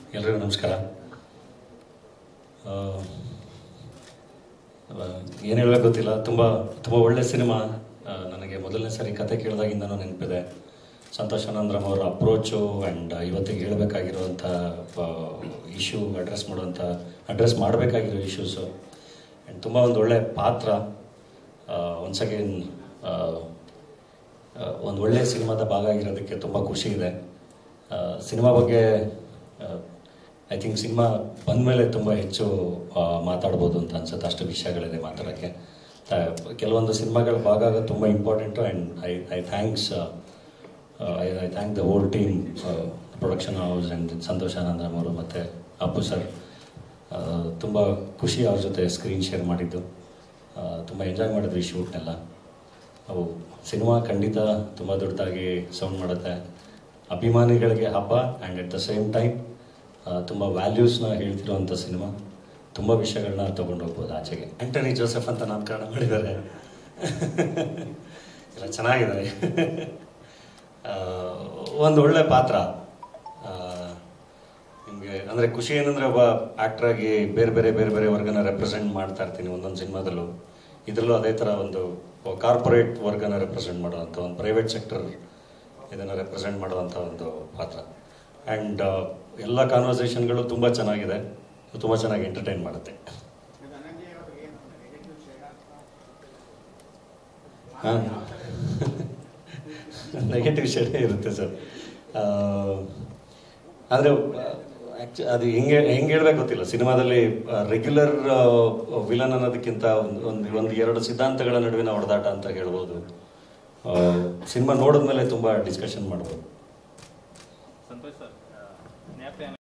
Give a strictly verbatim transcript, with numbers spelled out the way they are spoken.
ಎಲ್ಲರಿಗೂ ನಮಸ್ಕಾರ. ಏನು ಹೇಳಬೇಕು ಗೊತ್ತಿಲ್ಲ. ತುಂಬ ತುಂಬ ಒಳ್ಳೆಯ ಸಿನಿಮಾ. ನನಗೆ ಮೊದಲನೇ ಸಾರಿ ಕತೆ ಕೇಳಿದಾಗಿಂದನೂ ನೆನಪಿದೆ. ಸಂತೋಷ್ ಆನಂದ್ರಮ್ ಅವರ ಅಪ್ರೋಚು ಆ್ಯಂಡ್ ಇವತ್ತಿಗೆ ಹೇಳಬೇಕಾಗಿರುವಂಥ ಇಶ್ಯೂ ಅಡ್ರೆಸ್ ಮಾಡುವಂಥ ಅಡ್ರೆಸ್ ಮಾಡಬೇಕಾಗಿರೋ ಇಶ್ಯೂಸು ಆ್ಯಂಡ್ ತುಂಬ ಒಂದು ಒಳ್ಳೆಯ ಪಾತ್ರ. ಒನ್ಸ್ ಅಗೇನ್ ಒಂದು ಒಳ್ಳೆಯ ಸಿನಿಮಾದ ಭಾಗ ಆಗಿರೋದಕ್ಕೆ ತುಂಬ ಖುಷಿ ಇದೆ. ಸಿನಿಮಾ ಬಗ್ಗೆ ಐ ಥಿಂಕ್ ಸಿನಿಮಾ ಬಂದಮೇಲೆ ತುಂಬ ಹೆಚ್ಚು ಮಾತಾಡ್ಬೋದು ಅಂತ ಅನ್ಸುತ್ತೆ. ಅಷ್ಟು ವಿಷಯಗಳಿದೆ ಮಾತಾಡೋಕ್ಕೆ. ಕೆಲವೊಂದು ಸಿನಿಮಾಗಳ ಭಾಗ ಆಗೋದು ತುಂಬ important and I I thanks I I thank the whole team, production house and Santhosh Ananddram ಅವರು ಮತ್ತು ಅಪ್ಪು ಸರ್. ತುಂಬ ಖುಷಿ ಅವ್ರ ಜೊತೆ ಸ್ಕ್ರೀನ್ ಶೇರ್ ಮಾಡಿದ್ದು. ತುಂಬ ಎಂಜಾಯ್ ಮಾಡಿದ್ವಿ ಶೂಟ್ನೆಲ್ಲ. ಅವು ಸಿನಿಮಾ ಖಂಡಿತ ತುಂಬ ದೊಡ್ಡದಾಗಿ ಸೌಂಡ್ ಮಾಡುತ್ತೆ. ಅಭಿಮಾನಿಗಳಿಗೆ ಹಬ್ಬ and at the same time ತುಂಬ ವ್ಯಾಲ್ಯೂಸ್ನ ಹೇಳ್ತಿರೋವಂಥ ಸಿನಿಮಾ. ತುಂಬ ವಿಷಯಗಳನ್ನ ತೊಗೊಂಡು ಹೋಗ್ಬೋದು ಆಚೆಗೆ. ಆ್ಯಂಟನಿ ಜೋಸೆಫ್ ಅಂತ ನಾಮಕರಣ ಮಾಡಿದ್ದಾರೆ. ಎಲ್ಲ ಚೆನ್ನಾಗಿದ್ದಾರೆ. ಒಂದು ಒಳ್ಳೆ ಪಾತ್ರ. ನಿಮಗೆ ಅಂದರೆ ಖುಷಿ ಏನಂದರೆ ಒಬ್ಬ ಆ್ಯಕ್ಟ್ರಾಗಿ ಬೇರೆ ಬೇರೆ ಬೇರೆ ಬೇರೆ ವರ್ಗನ ರೆಪ್ರೆಸೆಂಟ್ ಮಾಡ್ತಾ ಇರ್ತೀನಿ ಒಂದೊಂದು ಸಿನಿಮಾದಲ್ಲೂ. ಇದರಲ್ಲೂ ಅದೇ ಥರ ಒಂದು ಕಾರ್ಪೊರೇಟ್ ವರ್ಗನ ರೆಪ್ರೆಸೆಂಟ್ ಮಾಡುವಂಥ, ಒಂದು ಪ್ರೈವೇಟ್ ಸೆಕ್ಟರ್ ಇದನ್ನು ರೆಪ್ರೆಸೆಂಟ್ ಮಾಡುವಂಥ ಒಂದು ಪಾತ್ರ. ಆ್ಯಂಡ್ ಎಲ್ಲ ಕಾನ್ವರ್ಸೇಷನ್ಗಳು ತುಂಬ ಚೆನ್ನಾಗಿದೆ, ತುಂಬ ಚೆನ್ನಾಗಿ ಎಂಟರ್ಟೈನ್ ಮಾಡುತ್ತೆ. ಹಾಂ, ನೆಗೆಟಿವ್ ಶೇಡೇ ಇರುತ್ತೆ ಸರ್. ಆದರೆ ಆ್ಯಕ್ಚು ಅದು ಹೆಂಗೆ ಹೆಂಗೆ ಹೇಳ್ಬೇಕು ಗೊತ್ತಿಲ್ಲ. ಸಿನಿಮಾದಲ್ಲಿ ರೆಗ್ಯುಲರ್ ವಿಲನ್ ಅನ್ನೋದಕ್ಕಿಂತ ಒಂದು ಒಂದು ಒಂದು ಎರಡು ಸಿದ್ಧಾಂತಗಳ ನಡುವಿನ ಹೊಡೆದಾಟ ಅಂತ ಹೇಳ್ಬೋದು. ಸಿನಿಮಾ ನೋಡಿದ್ಮೇಲೆ ತುಂಬ ಡಿಸ್ಕಷನ್ ಮಾಡ್ಬೋದು.